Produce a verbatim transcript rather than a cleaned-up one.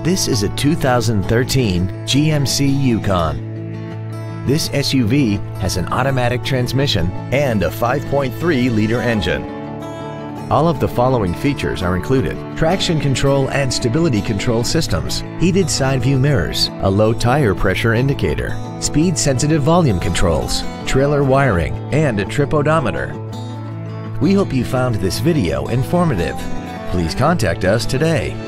This is a two thousand thirteen G M C Yukon. This S U V has an automatic transmission and a five point three liter engine. All of the following features are included: traction control and stability control systems, heated side view mirrors, a low tire pressure indicator, speed-sensitive volume controls, trailer wiring, and a trip odometer. We hope you found this video informative. Please contact us today.